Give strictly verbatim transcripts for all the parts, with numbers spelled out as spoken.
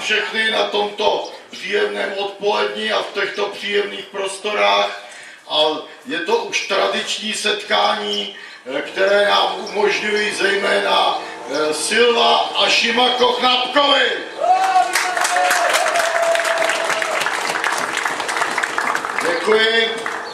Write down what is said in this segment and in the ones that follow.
všechny na tomto příjemném odpolední a v těchto příjemných prostorách. A je to už tradiční setkání, které nám umožňují zejména Silva a Šimako Chnapkovi. Děkuji.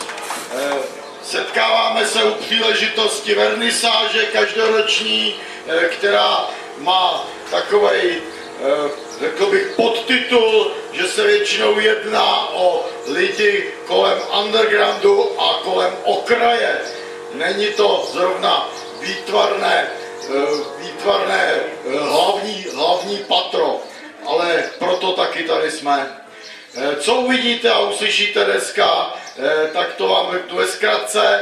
Setkáváme se u příležitosti vernisáže každoroční, která má takovej, řekl bych, podtitul, že se většinou jedná o lidi kolem undergroundu a kolem okraje. Není to zrovna výtvarné, výtvarné hlavní, hlavní patro, ale proto taky tady jsme. Co uvidíte a uslyšíte dneska, tak to vám řeknu ve zkratce.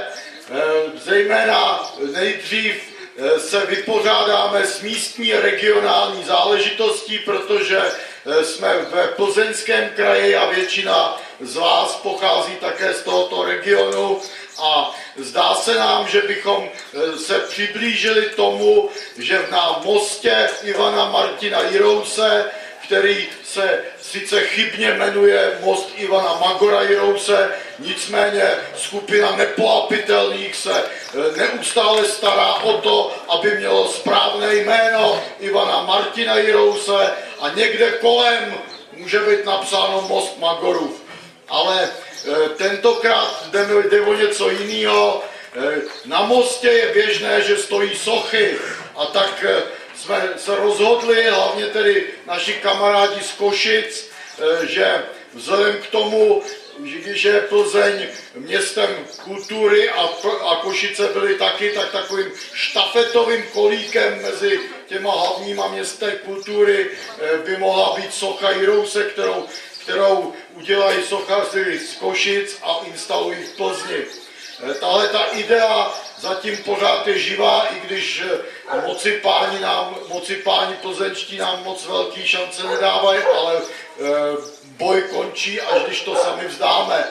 Zejména nejdřív se vypořádáme s místní regionální záležitostí, protože jsme ve Plzeňském kraji a většina z vás pochází také z tohoto regionu a zdá se nám, že bychom se přiblížili tomu, že na mostě Ivana Martina Jirouse, který se sice chybně jmenuje most Ivana Magora Jirouse, nicméně skupina Nepoapitelných se neustále stará o to, aby mělo správné jméno Ivana Martina Jirouse a někde kolem může být napsáno most Magorův. Ale tentokrát jde o něco jiného. Na mostě je běžné, že stojí sochy a tak jsme se rozhodli, hlavně tedy naši kamarádi z Košic, že vzhledem k tomu, že je Plzeň městem kultury a, a Košice byly taky, tak takovým štafetovým kolíkem mezi těma hlavníma městy kultury by mohla být socha Jirouse, kterou, kterou udělají sochaři z Košic a instalují v Plzni. Tahle ta idea zatím pořád je živá, i když moci páni, nám, moci páni plzeňští nám moc velký šance nedávají, ale boj končí, až když to sami vzdáme.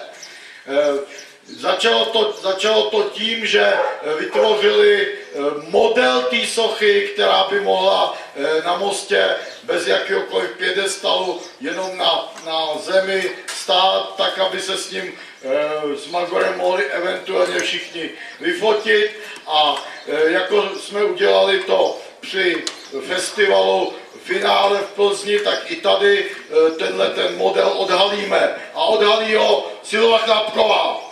Začalo to, začalo to tím, že vytvořili model té sochy, která by mohla na mostě bez jakéhokoliv pědestalu jenom na, na zemi stát, tak aby se s ním s Magorem mohli eventuálně všichni vyfotit. A jako jsme udělali to při festivalu finále v Plzni, tak i tady tenhle ten model odhalíme. A odhalí ho Silva Chnapková.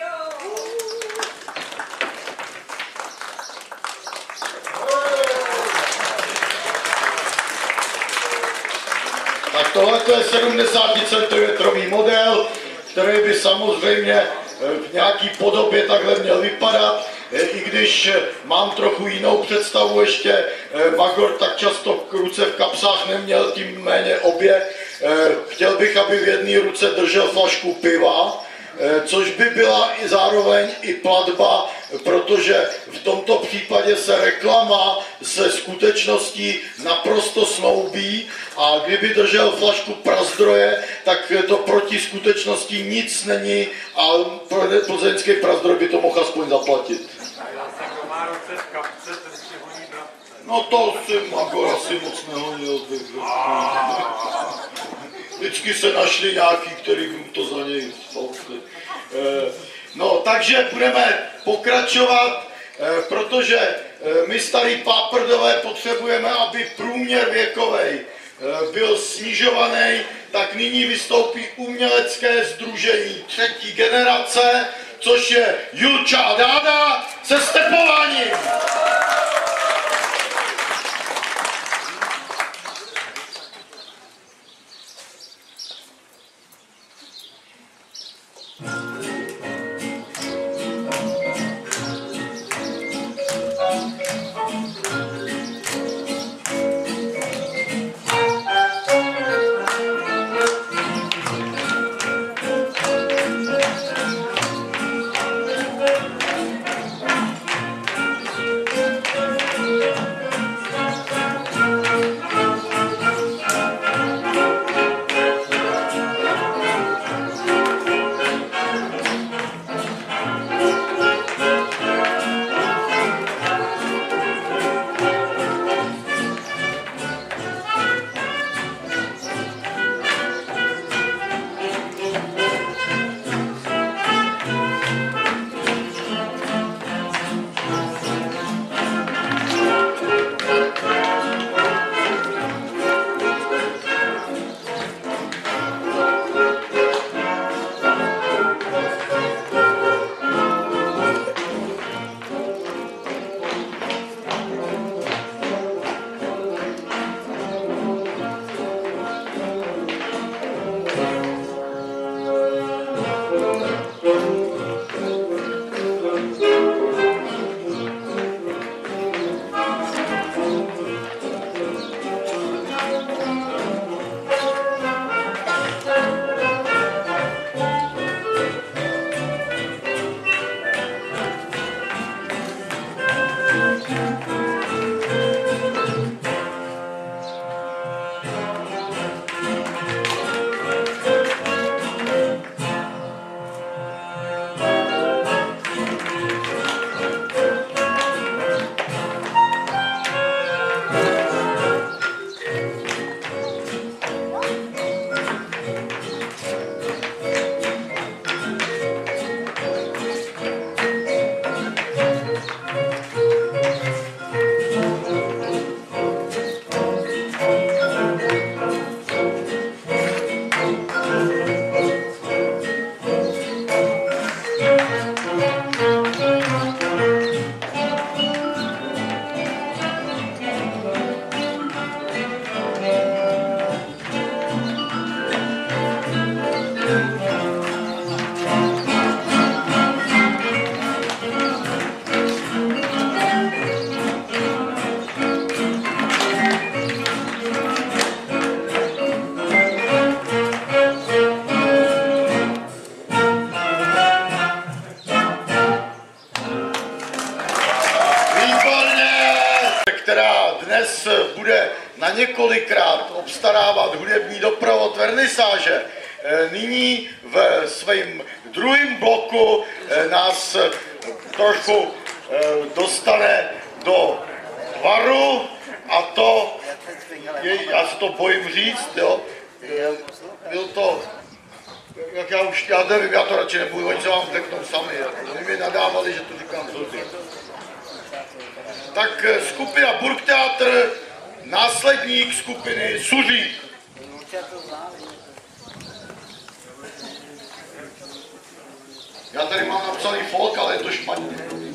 Tak tohle je sedmdesát centimetrů model, který by samozřejmě v nějaký podobě takhle měl vypadat, i když mám trochu jinou představu ještě. Magor tak často ruce v kapsách neměl, tím méně obě. Chtěl bych, aby v jedné ruce držel flašku piva, což by byla i zároveň i platba, protože v tomto případě se reklama se skutečností naprosto snoubí a kdyby držel flašku Prazdroje, tak to proti skutečnosti nic není a plzeňský Prazdroj by to mohl aspoň zaplatit. No to si Magor asi moc nehonil. Vždycky se našli nějaký, který mu to za něj spalkli. No, takže budeme pokračovat, protože my starý páprdové potřebujeme, aby průměr věkovej byl snižovaný, tak nyní vystoupí umělecké sdružení třetí generace, což je Julča a Dáda se stepováním. několikrát obstarávat hudební doprovod vernisáže. Nyní v svém druhém bloku nás trošku dostane do tvaru a to, je, já se to bojím říct, jo, byl to, jak já už, já nevím, já to radši nebudu, oni se vám řeknou sami, oni mi nadávali, že to říkám blbě. Tak skupina Burgtheater, následník skupiny Suří. Já tady mám napsaný folk, ale je to špatně.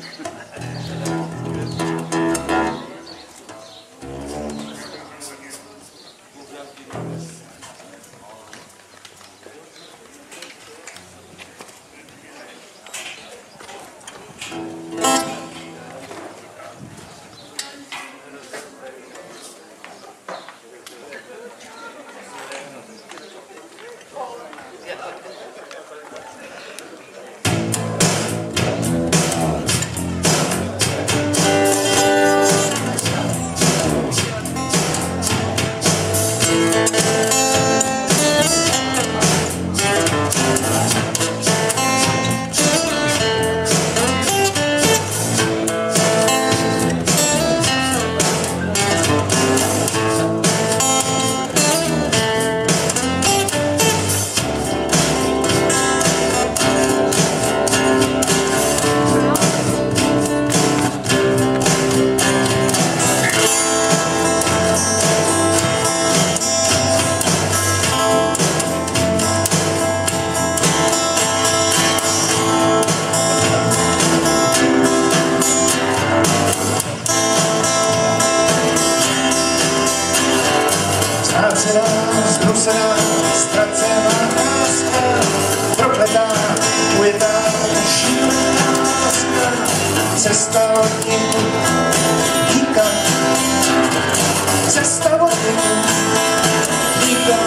Zbrusená, ztracená láska, prokletá, ujetá, šílená láska, cesta od někud díka, cesta od někud díka,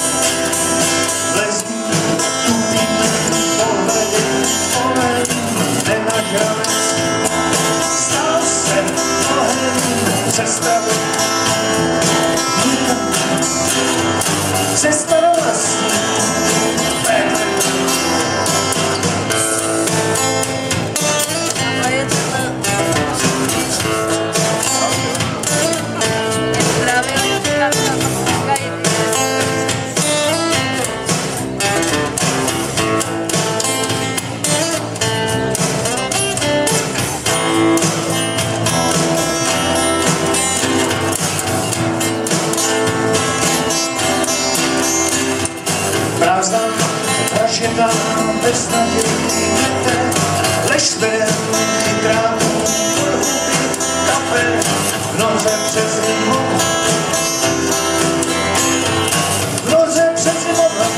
lezí tupý pohledy, pohledy, nenažravec, stal se oheň, cesta od díka. Cesta do vlastní prázdná, prašená, bez nadějí, ležte, krávu, kafe, noze přes zimu, noze přes zimova,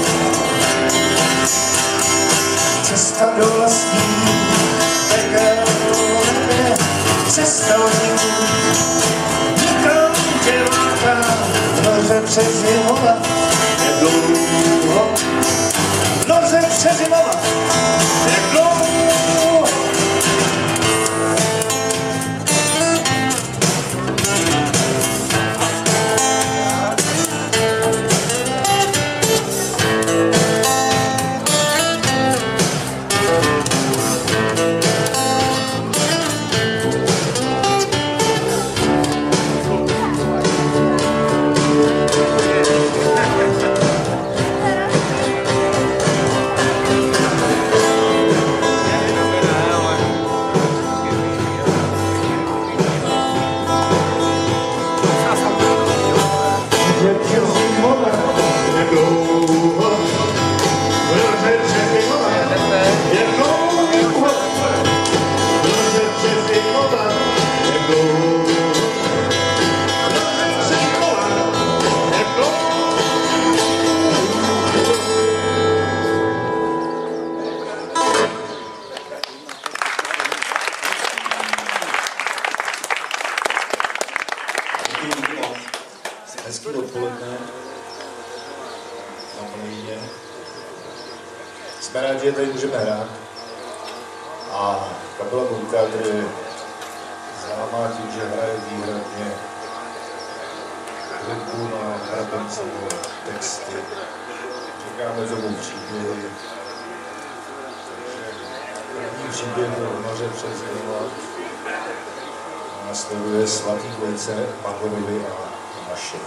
cesta do vlastní pekel, cesta od někud, nikam tě láká, noze přes zimova, dlouho, noze přezimova, jak dlouho. Hezký odpoledne na Mlýně. Jsme rádi, že tady můžeme hrát. A kapela Burgtheater je známá tím, že hraje výhradně hudbu na hrabence texty. Čekáme domů příběhy. První příběh byl v Noře přes Milad. Následuje Svatý dvojce Pavlovi a Maše.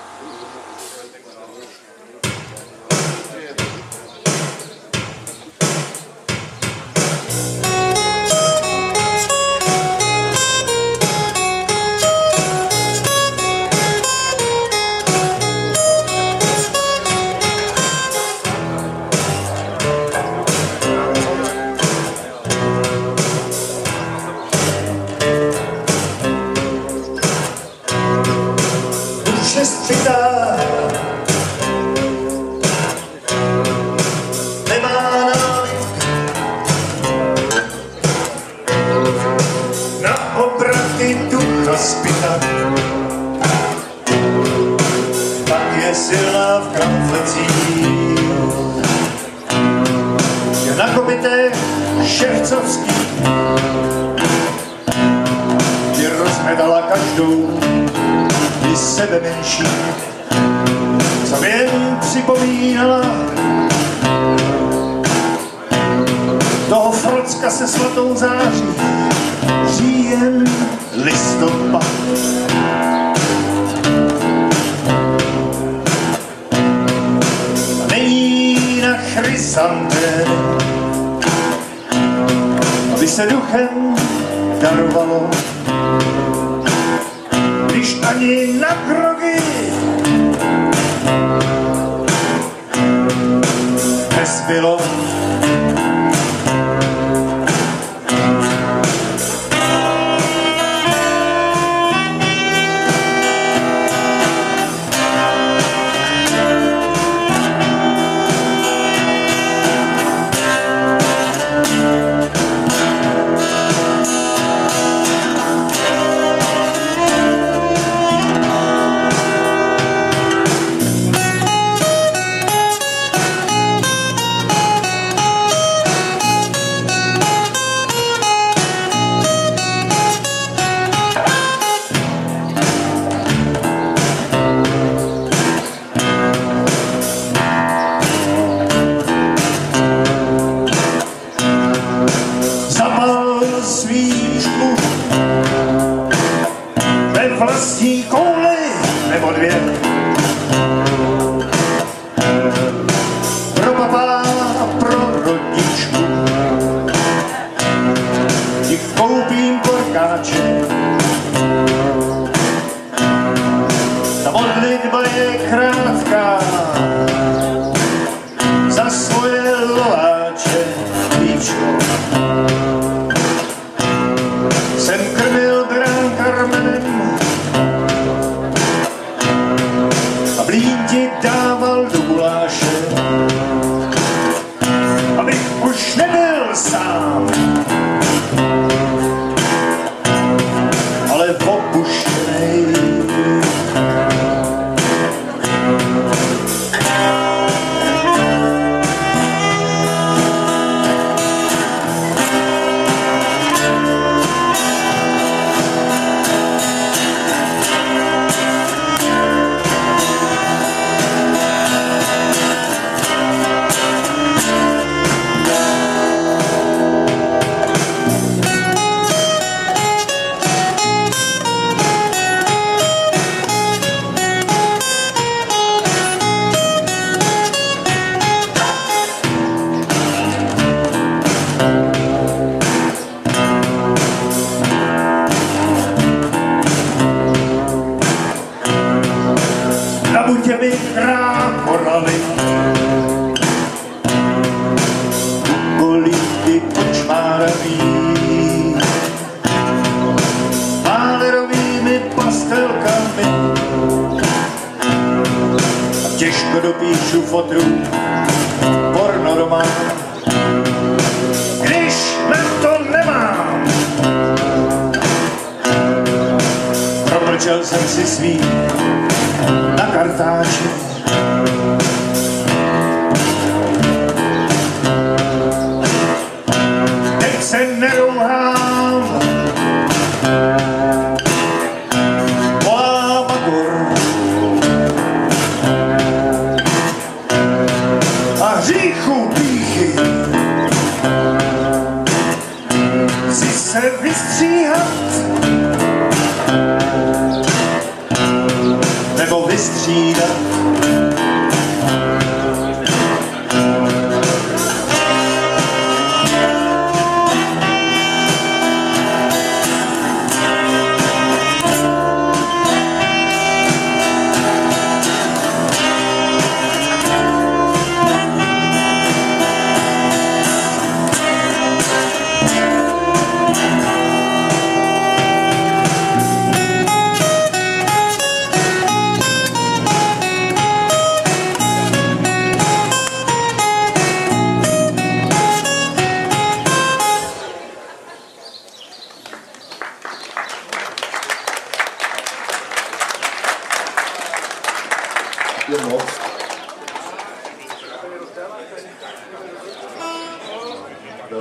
Se svatou září, říjen, listopad. A není na chrysanté, aby se duchem darovalo, když ani na krogy nezbylo.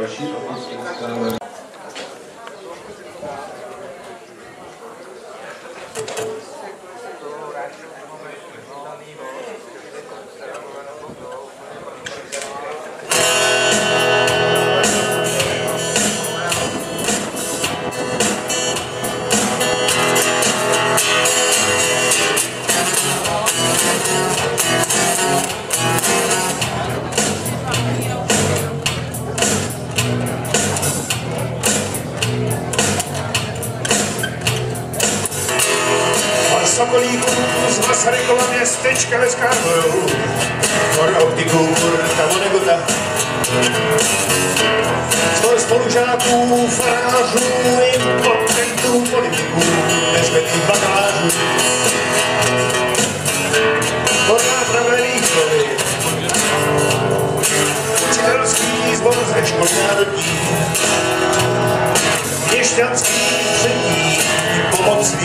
další představení. Sokolíků z Masarykova městečka ve Skarboru, for optiku Kurta Vonneguta. Spor spolužáků, farářů, impotentů, politiků, nezbytných bakalářů. Horná pravených slovy, učitelský sbor ze škol národní, měšťanský přední, pomocný,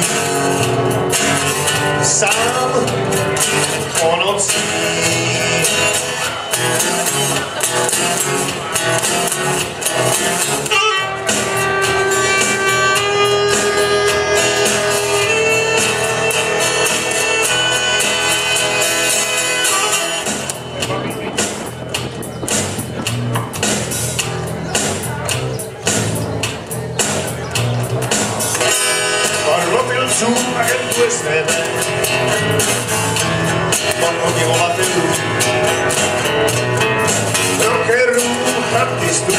sám o nocí. Parlovilců agentů S T B, podpodimovatelů, rockerů, artistů,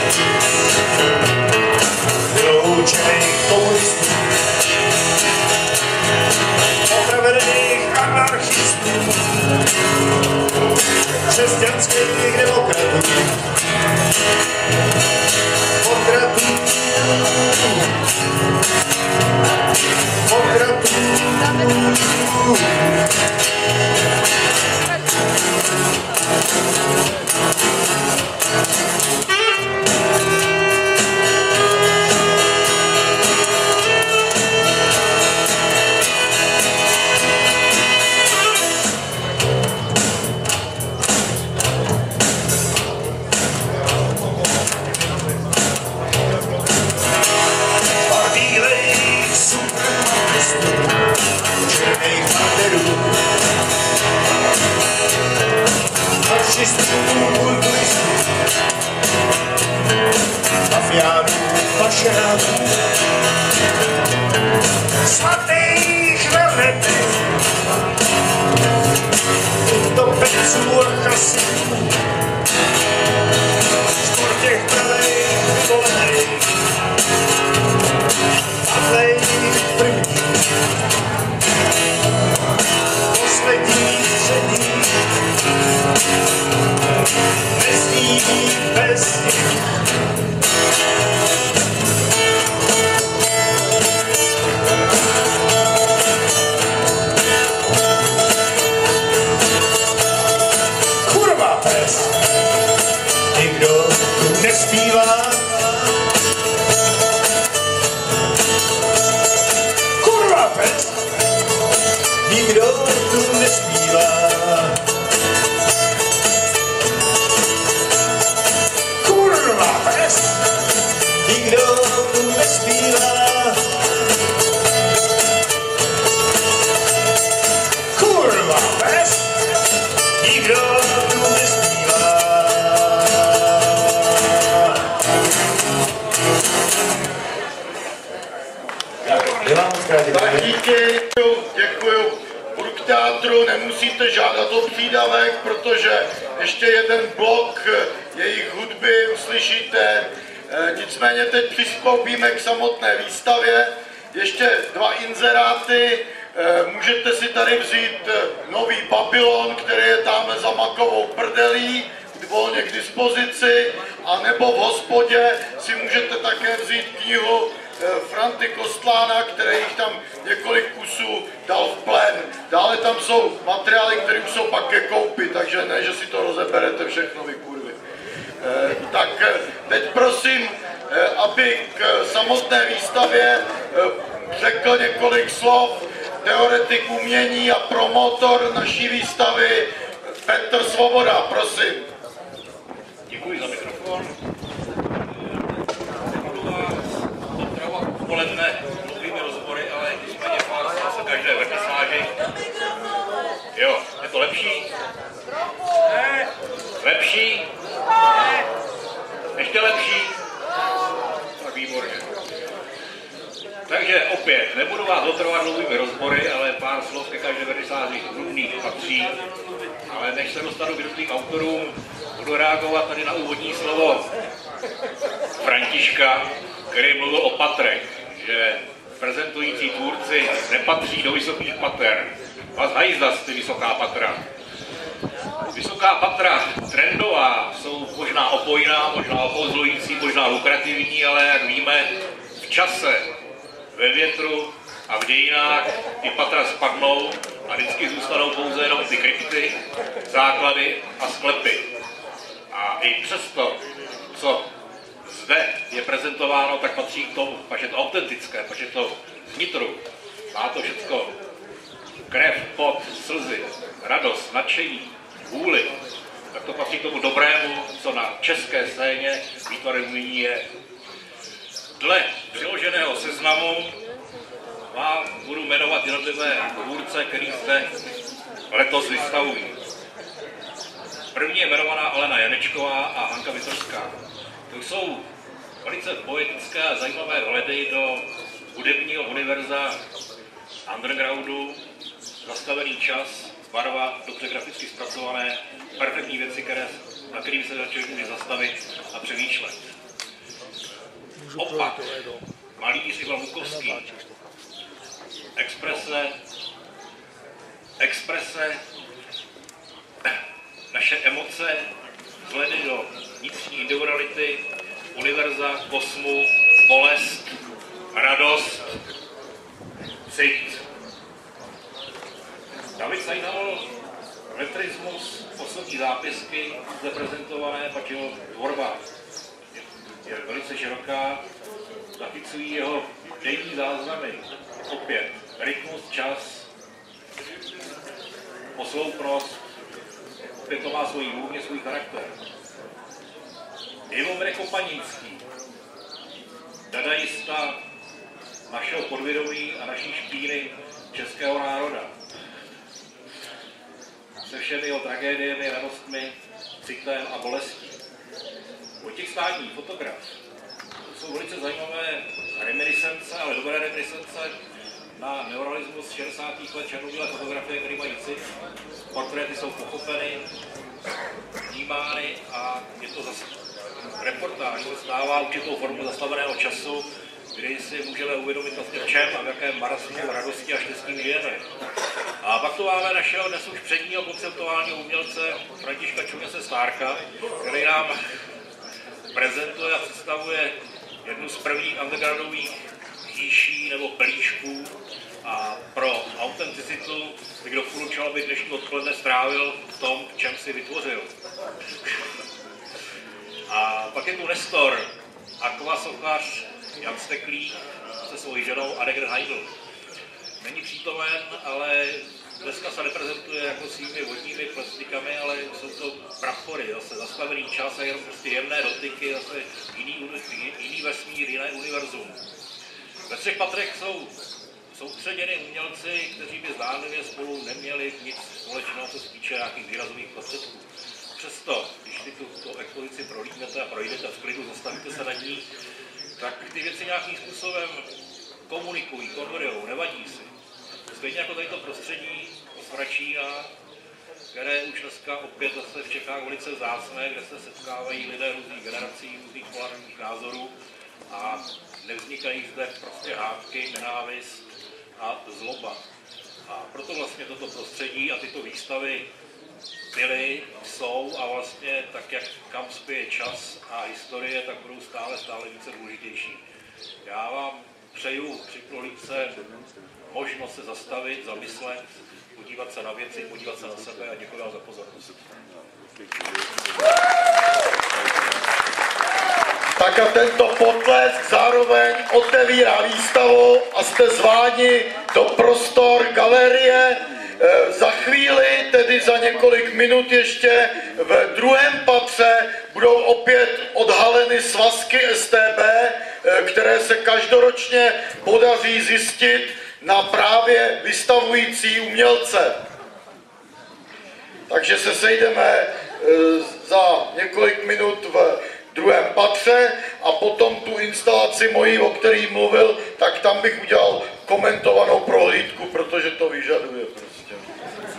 vyloučených komunistů, opravených anarchistů, křesťanských demokratů, potratů, potratů. Mafiánů, pašeránů, svatých veletů, utopenců a chasů, spor těch pravejch vyvolených, padlejch prvních, posledních předních, bez ní, bez nich. Kurva pes, nikdo tu nespívá. Kurva pes, nikdo tu nespívá. Kurva pes, nikdo tu nespívá. Kurva pes, nikdo tu nespívá. Tak díky, děkuju. K teátru nemusíte žádat o přídavek, protože ještě jeden blok jejich hudby uslyšíte. Nicméně teď přistoupíme k samotné výstavě. Ještě dva inzeráty. Můžete si tady vzít nový Babylon, který je tamhle za makovou prdelí, volně k dispozici, a nebo v hospodě si můžete také vzít knihu Franty Kostlána, který jich tam několik kusů dal v plen. Dále tam jsou materiály, které už jsou pak ke koupi, takže ne, že si to rozeberete všechno, vy kurvy. Eh, tak teď prosím, eh, aby k samotné výstavě eh, řekl několik slov teoretik umění a promotor naší výstavy Petr Svoboda, prosím. Děkuji za mikrofon. odpoledne mluvíme rozbory, ale nicméně pár se každé vernisáži. Jo, je to lepší? Ne. Lepší? Ne. Ještě lepší? Tak výborně. Takže opět, nebudu vás otrovat dlouhými rozbory, ale pár slov ke každé vernisáži nutných patří. Ale než se dostanu k jednotlivým autorům, budu reagovat tady na úvodní slovo Františka, který mluvil o patrech, že prezentující tvůrci nepatří do vysokých pater. Vás hajzda ty vysoká patra. Vysoká patra trendová jsou možná opojná, možná opouzlující, možná lukrativní, ale jak víme, v čase, ve větru a v dějinách ty patra spadnou a vždycky zůstanou pouze jenom ty krypty, základy a sklepy. A i přesto, co zde je prezentováno, tak patří k tomu, pač je to autentické, pač je to vnitru. Má to všechno krev, pot, slzy, radost, nadšení, vůli. Tak to patří k tomu dobrému, co na české scéně výtvarem umění je. Dle přiloženého seznamu vám budu jmenovat jednotlivé tvůrce, který zde letos vystavují. První je jmenovaná Alena Janečková a Hanka Vitorská. To jsou velice poetické a zajímavé vhledy do hudebního univerza undergroundu, zastavený čas, barva, dobře graficky zpracované, perfektní věci, které, na kterými se člověk může zastavit a přemýšlet. Opak, malíř Ivan Lukovský, exprese, exprese, naše emoce, vzhledy do vnitřní individuality, univerza, kosmu, bolest, radost, cit. David Sajnal, letrismus, osobní zápisky, zde prezentované, pak jeho tvorba je velice široká, zachycují jeho denní záznamy, opět rytmus, čas, posloupnost, opět to má svůj vůně, svůj charakter. Ivo Kopanínský, dadaista našeho podvědomí a naší špíny českého národa. Se všemi jeho tragédiemi, radostmi, citem a bolestí. Vojtěch Státní, fotograf. To jsou velice zajímavé reminiscence, ale dobré reminiscence na neorealismus šedesátých let černobílé fotografie, které mají cit. Portréty jsou pochopeny, vnímány a je to zase reportáž, se stává určitou formou zastaveného času, kdy si můžeme uvědomit vlastně v čem a v jakém marasmu, radosti a štěstí žijeme. A pak tu máme našeho dnes už předního konceptuálního umělce Františka Čuměse Stárka, který nám prezentuje a představuje jednu z prvních undergroundových říší nebo pelíšků a pro autenticitu bych doporučoval, aby dnešní odpoledne strávil v tom, v čem si vytvořil. A pak je tu Nestor, akvasochař Jan Steklý se svojí ženou Annegret Heidl. Není přítomen, ale dneska se neprezentuje jako svými vodními plastikami, ale jsou to prapory, zase zastavený čas a jenom prostě jemné dotyky, zase jiný, jiný vesmír, jiné univerzum. Ve třech patrech jsou soustředěni umělci, kteří by zdánlivě spolu neměli nic společného, co se týče nějakých výrazových prostředků. Přesto, když si tu, tu expozici prolídnete a projdete v klidu, zastavíte se na ní, tak ty věci nějakým způsobem komunikují, konverují, nevadí si. Stejně jako tady to prostředí z Vračína, které už dneska opět zase v Čechách velice vzácné, kde se setkávají lidé různých generací, různých polárních názorů a nevznikají zde prostě hádky, nenávist a zloba. A proto vlastně toto prostředí a tyto výstavy byly, jsou a vlastně tak, jak kam spěje čas a historie, tak budou stále, stále více důležitější. Já vám přeju při prohlídce možnost se zastavit, zamyslet, podívat se na věci, podívat se na sebe a děkuji vám za pozornost. Tak a tento potlesk zároveň otevírá výstavu a jste zváni do prostor galerie, za chvíli, tedy za několik minut ještě v druhém patře budou opět odhaleny svazky S T B, které se každoročně podaří zjistit na právě vystavující umělce. Takže se sejdeme za několik minut v druhém patře a potom tu instalaci mojí, o který mluvil, tak tam bych udělal komentovanou prohlídku, protože to vyžaduje prostě.